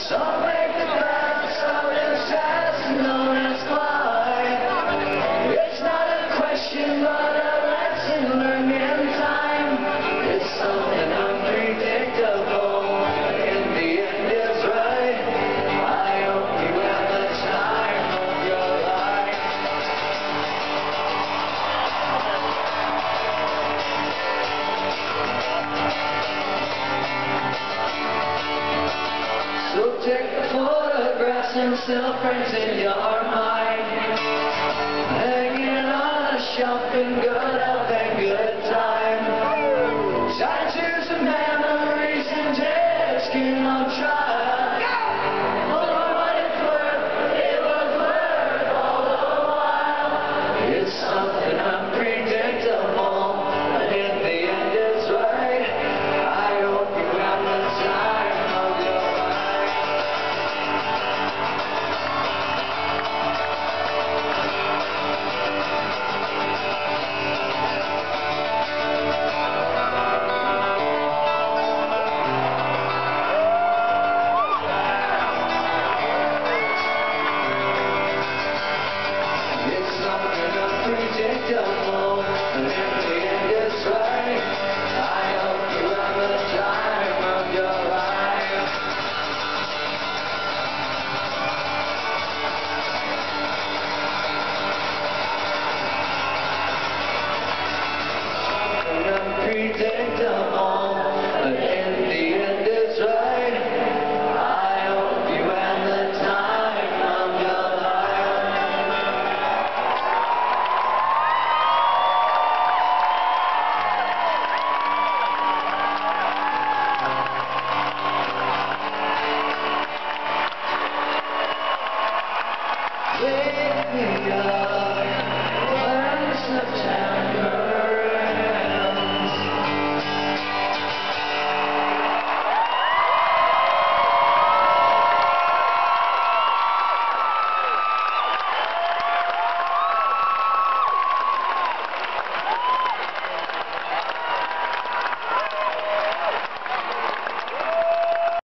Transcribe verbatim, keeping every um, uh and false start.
Some make the path, some success known as climb. It's not a question, but a lesson learned in time. It's something unpredictable. In the end, it's right. I hope you have the time of your life. So take the photographs and still prints in your mind, hanging on a shelf